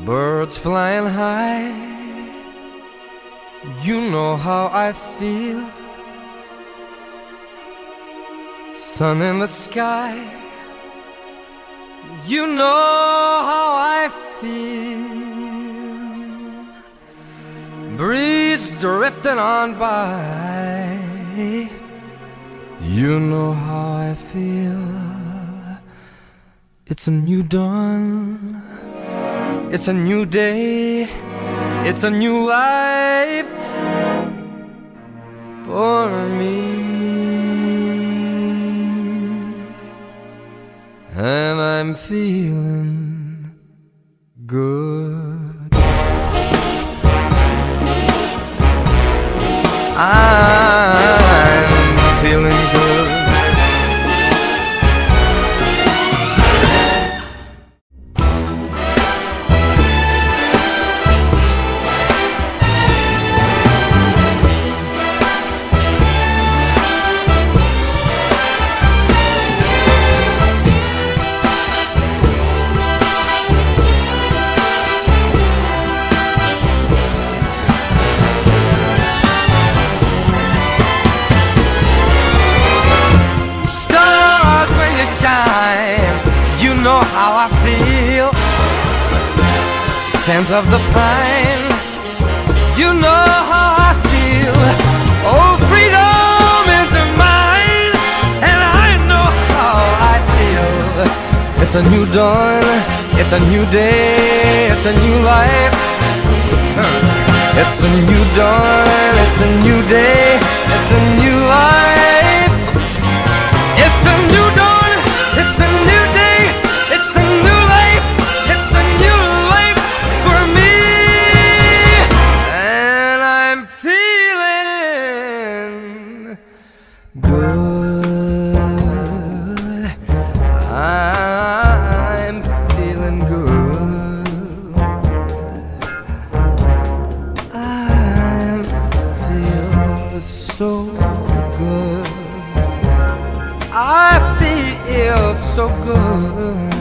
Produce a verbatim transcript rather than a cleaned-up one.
birds flying high. You know how I feel. Sun in the sky. You know how I feel. Breeze drifting on by. You know how I feel. It's a new dawn. It's a new day. It's a new life for me. And I'm feeling good. I'm feeling good. You know how I feel. Scent of the pine. You know how I feel. Oh, freedom is mine, and I know how I feel. It's a new dawn. It's a new day. It's a new life. It's a new dawn. It's a new day. It's a new life. It's a new dawn. It's a new day, it's a new life, it's a new life for me. And I'm feeling good. I'm feeling good. I feel so good. I feel so good.